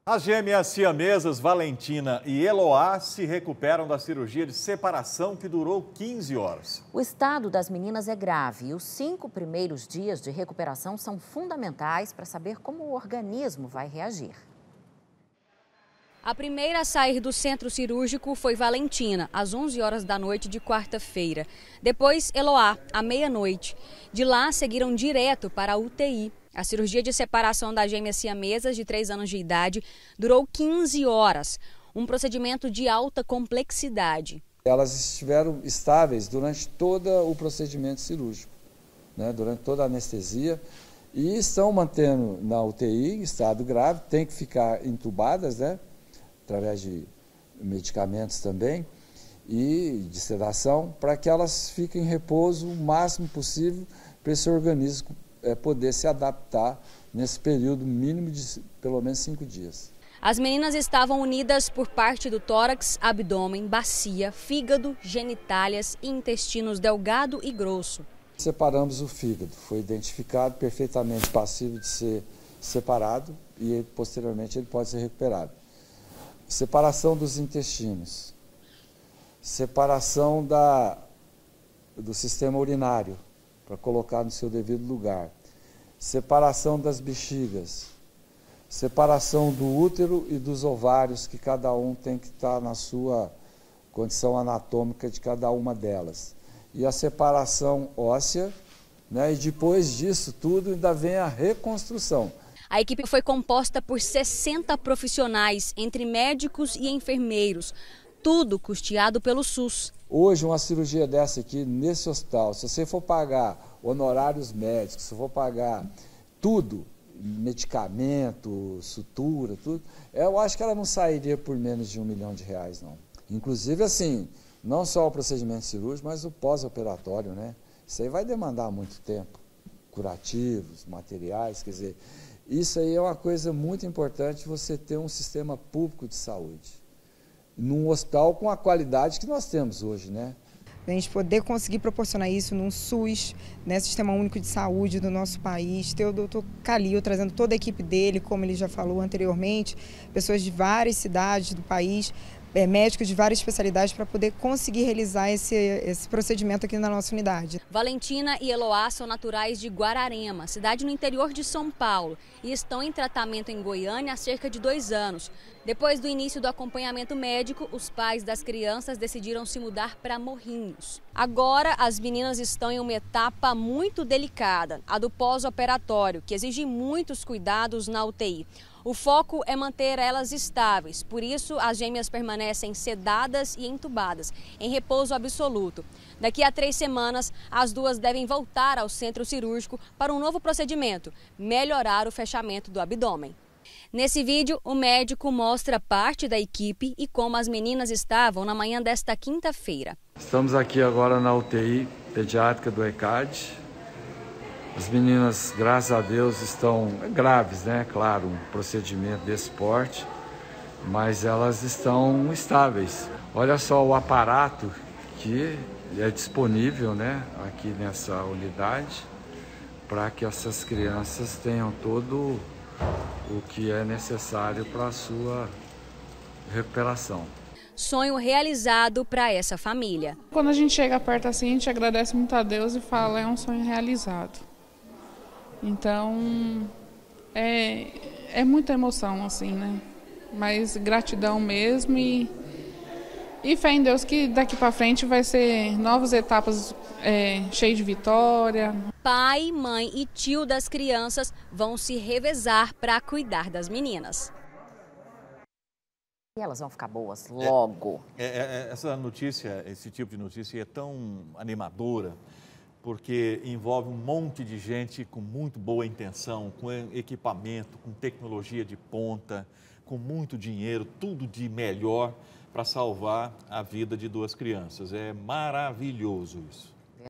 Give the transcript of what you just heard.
As gêmeas siamesas Valentina e Eloá se recuperam da cirurgia de separação que durou 15 horas. O estado das meninas é grave e os 5 primeiros dias de recuperação são fundamentais para saber como o organismo vai reagir. A primeira a sair do centro cirúrgico foi Valentina, às 11 horas da noite de quarta-feira. Depois, Eloá, à meia-noite. De lá, seguiram direto para a UTI. A cirurgia de separação das gêmeas siamesas de 3 anos de idade durou 15 horas, um procedimento de alta complexidade. Elas estiveram estáveis durante todo o procedimento cirúrgico, né, durante toda a anestesia, e estão mantendo na UTI, em estado grave, tem que ficar entubadas, né, através de medicamentos também, e de sedação, para que elas fiquem em repouso o máximo possível para esse organismo poder se adaptar nesse período mínimo de pelo menos 5 dias. As meninas estavam unidas por parte do tórax, abdômen, bacia, fígado, genitálias e intestinos delgado e grosso. Separamos o fígado, foi identificado perfeitamente passível de ser separado e posteriormente ele pode ser recuperado. Separação dos intestinos, separação do sistema urinário, para colocar no seu devido lugar, separação das bexigas, separação do útero e dos ovários, que cada um tem que estar na sua condição anatômica de cada uma delas. E a separação óssea, né? E depois disso tudo ainda vem a reconstrução. A equipe foi composta por 60 profissionais, entre médicos e enfermeiros, tudo custeado pelo SUS. Hoje, uma cirurgia dessa aqui, nesse hospital, se você for pagar honorários médicos, se for pagar tudo, medicamento, sutura, tudo, eu acho que ela não sairia por menos de R$1 milhão, não. Inclusive, assim, não só o procedimento cirúrgico, mas o pós-operatório, né? Isso aí vai demandar muito tempo, curativos, materiais, quer dizer, isso aí é uma coisa muito importante, você ter um sistema público de saúde, num hospital com a qualidade que nós temos hoje, né? A gente poder conseguir proporcionar isso num SUS, né, Sistema Único de Saúde do nosso país, ter o Dr. Calil trazendo toda a equipe dele, como ele já falou anteriormente, pessoas de várias cidades do país, médicos de várias especialidades para poder conseguir realizar esse procedimento aqui na nossa unidade. Valentina e Eloá são naturais de Guararema, cidade no interior de São Paulo, e estão em tratamento em Goiânia há cerca de 2 anos. Depois do início do acompanhamento médico, os pais das crianças decidiram se mudar para Morrinhos. Agora, as meninas estão em uma etapa muito delicada, a do pós-operatório, que exige muitos cuidados na UTI. O foco é manter elas estáveis, por isso as gêmeas permanecem sedadas e entubadas, em repouso absoluto. Daqui a 3 semanas, as duas devem voltar ao centro cirúrgico para um novo procedimento, melhorar o fechamento do abdômen. Nesse vídeo, o médico mostra parte da equipe e como as meninas estavam na manhã desta quinta-feira. Estamos aqui agora na UTI pediátrica do ECAD. As meninas, graças a Deus, estão graves, né? Claro, um procedimento desse porte, mas elas estão estáveis. Olha só o aparato que é disponível, né, aqui nessa unidade, para que essas crianças tenham todo o que é necessário para a sua recuperação. Sonho realizado para essa família. Quando a gente chega perto assim, a gente agradece muito a Deus e fala, é um sonho realizado. Então, é muita emoção, assim, né? Mas gratidão mesmo e fé em Deus que daqui para frente vai ser novas etapas cheias de vitória. Pai, mãe e tio das crianças vão se revezar para cuidar das meninas. E elas vão ficar boas logo. Essa notícia, esse tipo de notícia é tão animadora, porque envolve um monte de gente com muito boa intenção, com equipamento, com tecnologia de ponta, com muito dinheiro, tudo de melhor para salvar a vida de 2 crianças. É maravilhoso isso.